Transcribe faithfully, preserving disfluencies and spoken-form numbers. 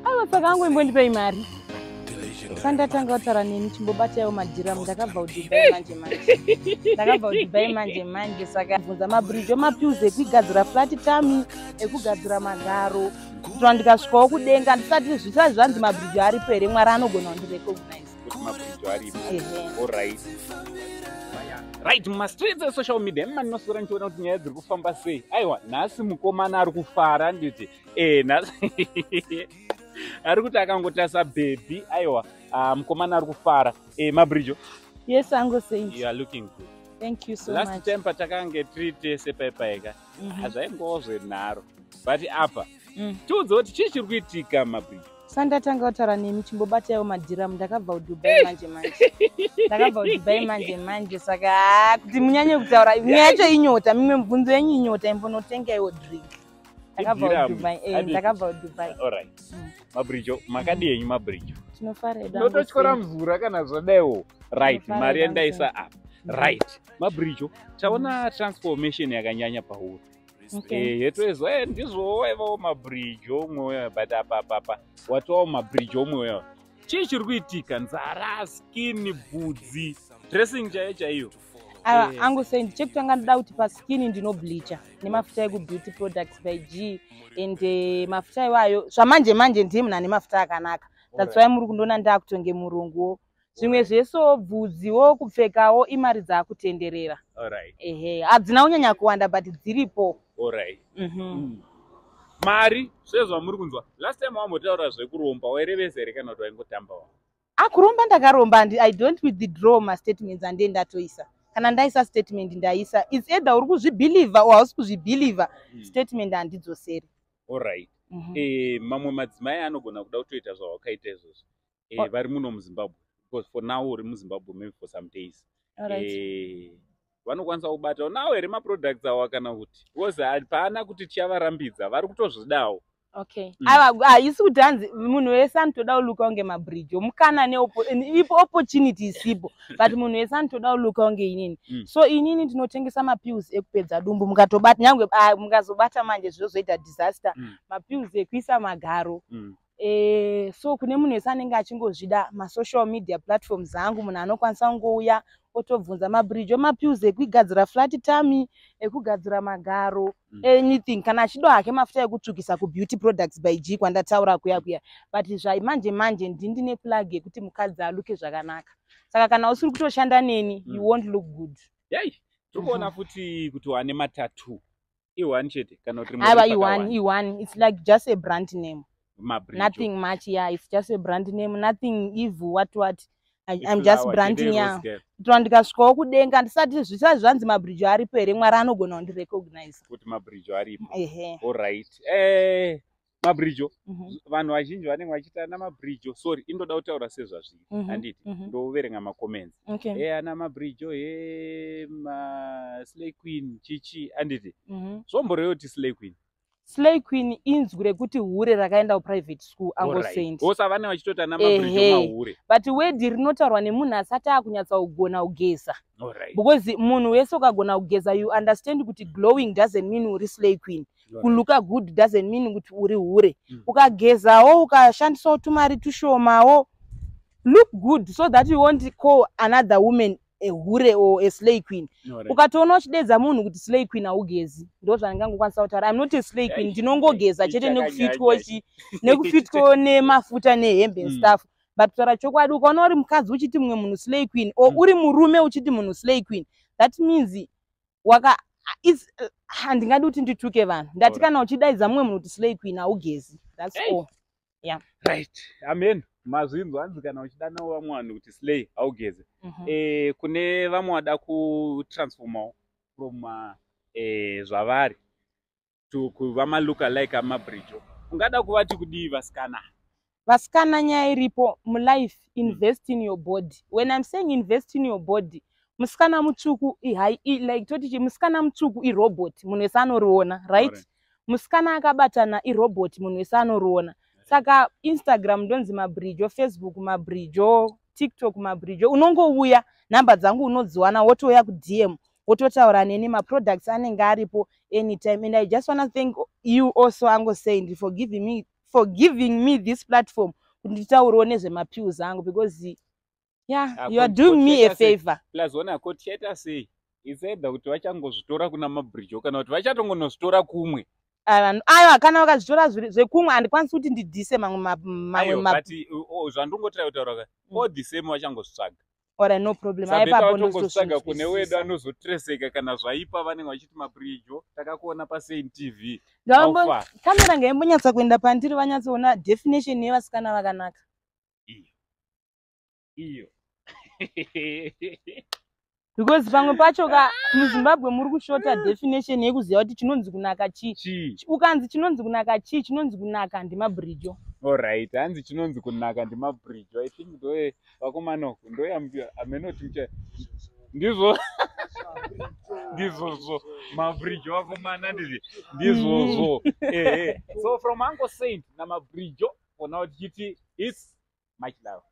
aiwa saka angu imbondipei mari sandatanga kutaura neni chimbobatawo madhiramu ndakabva kudubai manje manje ndakabva kudubai manje manje saka bvunza Mabrijo mapiuzi ekugadzira flat tami ekugadzira magaro kuti ndikasvikawo kudenga ndisati zvisati zvanzi Mabrijo aripo here Mwari anogona kundirecognize kuti Mabrijo aripo. All right. Right, mumastreets esocial media maninosora ndichiona kuti nyaya dziri kufamba sei. Aiwa, nhasi mukomana ari kufara nditi eh nhasi ari kuti akangotasa baby. Aiwa, uh, mukomana ari kufara. Eh Mabrijo. Yes, Ango Saint. You are looking good. Thank you so Last much. Last time patakange treat sepaipaika. Hazvaingowo zvenharo. But apa tiudze kuti chii chiri kuitika Mabrijo? Sandatanga kutaura nemi chimbobatawo madhiramu ndakabva kudubai manje manje ndakabva kudubai manje manje saka kuti munyanye kutaura nyacho inyota mimwe mibvunzo yenyu inyota imbonotengaiwo drink ndakabva kudubai eh ndakabva kudubai. All right. Mabrijo makadi yenyu Mabrijo tinofara edu nototyora mvura kana zvadaiwo. Right, mari yandaisa apa. Right, Mabrijo taona transformation yakanyanya pauri. Eh yetwezwa eh ndizvowevo Mabrijo mwe but apa apa watowa Mabrijo mwe chii chiri kuitika nzara skin bvudzi dressing chaiyo chaiyo. Aiwa Ango Saint chekutanga ndoda kuti pa skin ndino bleacher nemafuta eku beauty products by G and uh, mafuta iwayo zvamanje manje ndimuna nemafuta akanaka. That's why muri kundoona ndakutonge murunguwo zvimwe zveso bvudziwo kupfekawo imari dzakutenderera. All right. Ehe hadzina kunyanya kuwanda but dziripo. All right. Mhm. Mm. Mari sezva muri kunzwa last time wambotaura zvekuromba wairevezere kana kuti waingotamba wa? Ah kuromba ndakaromba and I don't withdraw my statements and ndatoisa. Kana ndaisa statement ndaisa. It's either uri kuzvibelieve or hausi kuzvibelieve. Mm. Statement handidzoseri. All right. Mm -hmm. Eh mamwe madzimai anogona kuda kutoita zvawakaita izvozvo. Eh vari muno muZimbabwe because for now uri muZimbabwe maybe for some days. All right. Eh vanokwanisa kubata nawo here maproducts awo kana kuti woza hapana kuti tichavarambidza vari kutozvidawo. Okay. Mm. Aiwa haisi kuti hanzi munhu wese anotoda kuluka kunge Mabrijo mukana ipo opportunity isipo but munhu wese anotoda kuluka kunge inini. Mm. So inini tinotengesa mapiuzi ekupedza dumbu mukatobata nyangwe mukazobata manje zvozoita disaster. Mm. Mapiuzi ekuisa magaro. Mm. Eh so kune munhu wese anenge achingozvida ma social media platforms angu munhu anokwanisa kungouya otobvunza Mabrijo mapiuzi ekugadzira flat tummy ekugadzira magaro. Mm. Anything kana achido hake mafuta ekutsvukisa ku beauty products by G kwandataura kuya kuya but zvai manje manje ndindine plug yekuti mukadzi aluke zvakanaka saka kana usiri kutoshanda neni. Mm. You won't look good. Yai tikuona futi kuti wane matatu iwani chete kana kuti aiwa iwani iwani it's like just a brand name. Mabrijo. Nothing much, yeah. It's just a brand name. Nothing evil. What what? I, I'm just branding, yeah. Ndikasvikawo kudenga ndisati zvisati zvanzi Mabrijo aripo here Mwari anogona kundirecognize. Kuti Mabrijo aripo. Ehe. All right. Eh Mabrijo. Vanhu vazhinji vanenge vachita na Mabrijo. Sorry, indoda kutaura sezvazviri. Handiti. Ndoverenga ma comments. Eh ana Mabrijo eh ma Slay Queen chichi handiti. Zvombore yoti Slay Queen. Slay Queen inzwi rekuti hure rakaenda kuprivate school Ango Saint. Osa vane vachitota na Mabrijo mahure. But word rinotaurwa nemunhu asati akunyatsa kugona kugeza. All right. Because munhu wese ukagona kugeza you understand kuti glowing doesn't mean uri Slay Queen. Kuluka good doesn't mean kuti uri hure. Mm. Ukagezawo ukashandisawo tumari tushomawo look good so that you won't call another woman a hure or a Slay Queen. Ukatoona uchidedza munhu kuti Slay Queen augezi ndo zvandingangokwanisa kutaura I'm not a Slay Queen ndinongogeza chete nekufitwa chi nekufitwa nemafuta nehembe and stuff but kutaura chokwadi ukaona uri mukadzi uchiti mumwe munhu Slay Queen or uri murume uchiti munhu Slay Queen that means waka is handingadi kuti ndituke vanhu ndati kana uchidaidza mumwe munhu kuti Slay Queen augezi that's all. Yeah. Right. Amen. Mazvinzo hanzi kana uchidana vamwe vanhu kuti Slay augeze. Mm -hmm. Eh kune vamwe vada ku transforma from eh zvavari to kuva ma look alike Mabrijo. Ungada kuvati kudii vasikana? Vasikana nyaya iripo mu life invest in your body. When I'm saying invest in your body musikana mutsvuku ihai like toti musikana mutsvuku i robot munhu wese anoriona right? Musikana akabatana i robot munhu wese anoriona. Saka Instagram ndonzi Mabrijo, Facebook Mabrijo, TikTok Mabrijo. Unongouya namba dzangu unodziwana wotoya ku D M wototaura neni ma products anenge aripo anytime and I just want to thank you also Ango Saint for giving me for giving me this platform kuti nditaurawo nezvemapius angu, because yeah, Ah, you are ko- doing ko- me a chaita sei? favor. Plus ona ko chaita sei it's either kuti vachangozvitora kuna Mabrijo kana kuti vachatongonozvitora kumwe. Aiwa, kana vakazvitora zvekumwe handikwanisi kuti ndidhise mamwe ma- mamwe Aiyo, ma- but oh, zvandingotaura kutaura ka all the same vachangozvitsvaga. Alright, no problem. Sabeka Aipapo vatongozvitsvaga kune wedu ndozotozwisisa. anozotreseka kana zvaipa vanenge vachiti Mabrijo takakuona paSaint T V. Ngambo How far? kamera ngaimbonyatsa kuenda pandiri vanyatsoona definition yevasikana vakanaka. Iyo. Iyo. Because pamwe pacho ka muZimbabwe muri kushota definition yekuziva kuti chinonzi kunaka chii. Chii. Ukanzi chinonzi kunaka chii, chinonzi kunaka ndiMabrijo. Alright, hanzi chinonzi kunaka ndiMabrijo. I think ndoye vakomana ndoye amenoti mcha ndizvo ndizvozvo Mabrijo vakomana ndizvi ndizvozvo. Eh eh. So from Uncle Saint na Mabrijo for now tichiti it's much love.